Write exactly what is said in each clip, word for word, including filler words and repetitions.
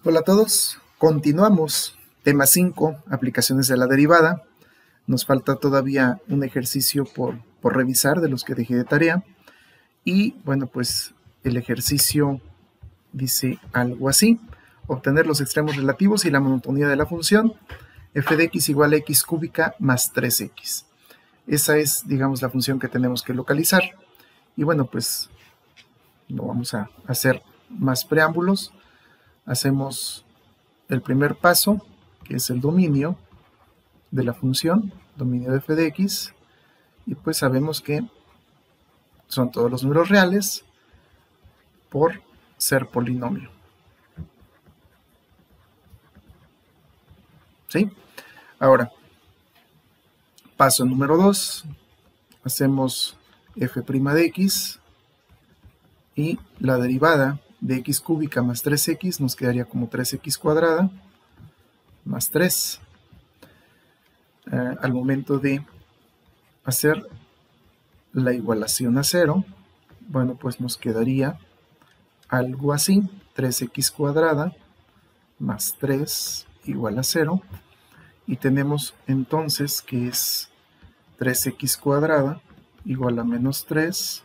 Hola a todos, continuamos. Tema cinco, aplicaciones de la derivada. Nos falta todavía un ejercicio por, por revisar de los que dejé de tarea. Y bueno, pues el ejercicio dice algo así. Obtener los extremos relativos y la monotonía de la función f de x igual a x cúbica más tres x. Esa es, digamos, la función que tenemos que localizar. Y bueno, pues no vamos a hacer más preámbulos. Hacemos el primer paso, que es el dominio de la función, dominio de f de x, y pues sabemos que son todos los números reales por ser polinomio. ¿Sí? Ahora, paso número dos, hacemos f' de x y la derivada de x cúbica más tres x nos quedaría como tres x cuadrada más tres. Eh, al momento de hacer la igualación a cero, bueno, pues nos quedaría algo así, tres x cuadrada más tres igual a cero, y tenemos entonces que es tres x cuadrada igual a menos tres,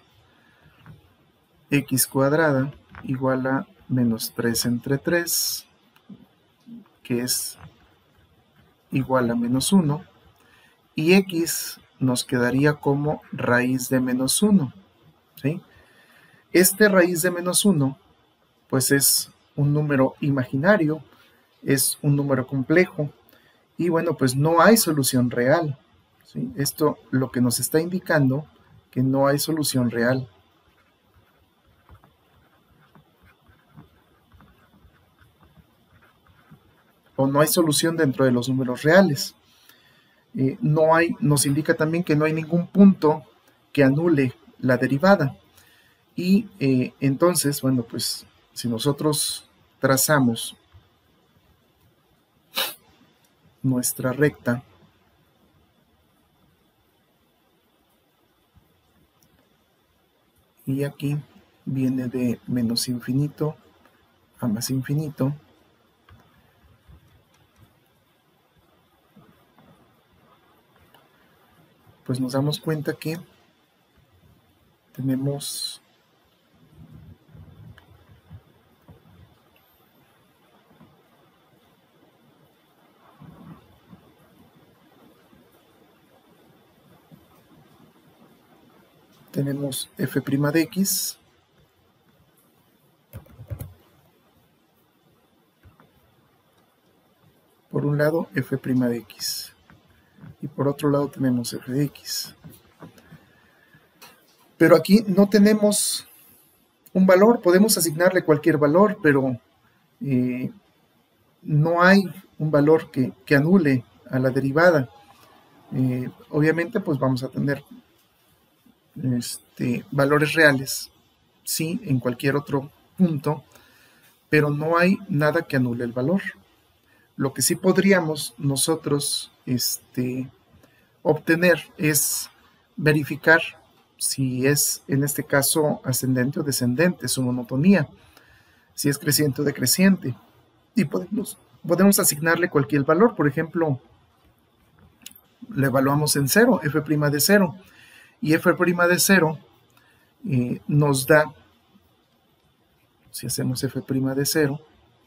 x cuadrada igual a menos tres entre tres, que es igual a menos uno, y x nos quedaría como raíz de menos uno, ¿sí? Este raíz de menos uno, pues es un número imaginario, es un número complejo, y bueno, pues no hay solución real, ¿sí? Esto lo que nos está indicando que no hay solución real. O no hay solución dentro de los números reales. Eh, no hay, nos indica también que no hay ningún punto que anule la derivada. Y eh, entonces, bueno, pues si nosotros trazamos nuestra recta y aquí viene de menos infinito a más infinito, pues nos damos cuenta que tenemos tenemos f' de x por un lado, f' de x, y por otro lado tenemos f de x. Pero aquí no tenemos un valor, podemos asignarle cualquier valor, pero eh, no hay un valor que, que anule a la derivada. Eh, obviamente, pues vamos a tener este, valores reales, sí, en cualquier otro punto, pero no hay nada que anule el valor. Lo que sí podríamos nosotros este, obtener es verificar si es, en este caso, ascendente o descendente, su monotonía, si es creciente o decreciente. Y podemos, podemos asignarle cualquier valor. Por ejemplo, le evaluamos en cero, f' de cero. Y f' de cero eh, nos da, si hacemos f' de cero,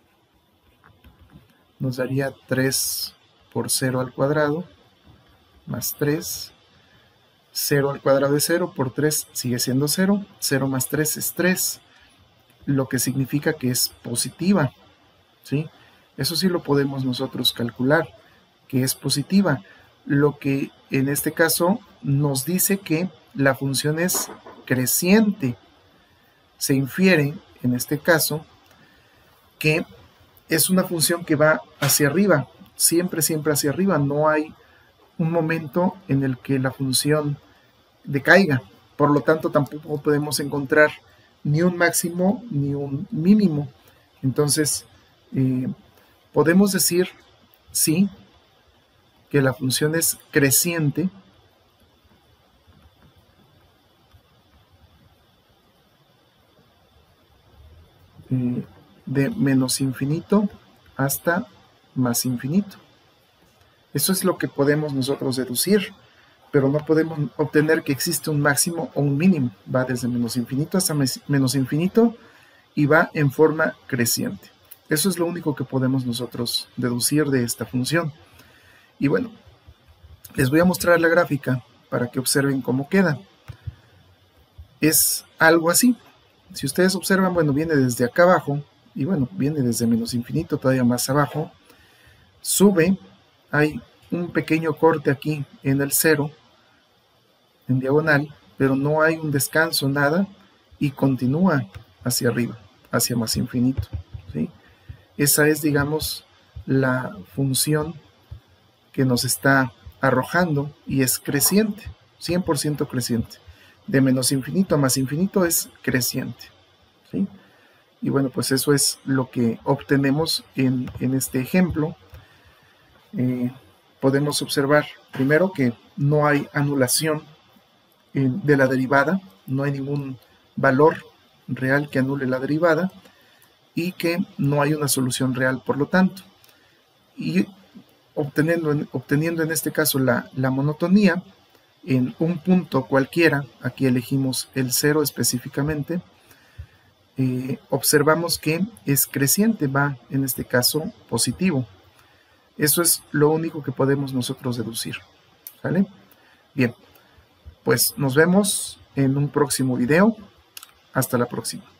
nos daría tres por cero al cuadrado, más tres. cero al cuadrado de cero por tres sigue siendo cero. cero más tres es tres, lo que significa que es positiva, ¿sí? Eso sí lo podemos nosotros calcular, que es positiva. Lo que en este caso nos dice que la función es creciente. Se infiere, en este caso, que es una función que va hacia arriba, siempre, siempre hacia arriba. No hay un momento en el que la función decaiga. Por lo tanto, tampoco podemos encontrar ni un máximo ni un mínimo. Entonces, eh, podemos decir, sí, que la función es creciente, eh, de menos infinito hasta más infinito. Eso es lo que podemos nosotros deducir, pero no podemos obtener que existe un máximo o un mínimo. Va desde menos infinito hasta menos infinito y va en forma creciente. Eso es lo único que podemos nosotros deducir de esta función. Y bueno, les voy a mostrar la gráfica para que observen cómo queda. Es algo así. Si ustedes observan, bueno, viene desde acá abajo, y bueno, viene desde menos infinito todavía más abajo, sube, hay un pequeño corte aquí en el cero, en diagonal, pero no hay un descanso, nada, y continúa hacia arriba, hacia más infinito, ¿sí? Esa es, digamos, la función que nos está arrojando, y es creciente, cien por ciento creciente. De menos infinito a más infinito es creciente, ¿sí? Y bueno, pues eso es lo que obtenemos en, en este ejemplo. Eh, podemos observar primero que no hay anulación eh, de la derivada, no hay ningún valor real que anule la derivada, y que no hay una solución real, por lo tanto. Y obteniendo en, obteniendo en este caso la, la monotonía, en un punto cualquiera, aquí elegimos el cero específicamente, eh, observamos que es creciente, va en este caso positivo. Eso es lo único que podemos nosotros deducir, ¿vale? Bien, pues nos vemos en un próximo video. Hasta la próxima.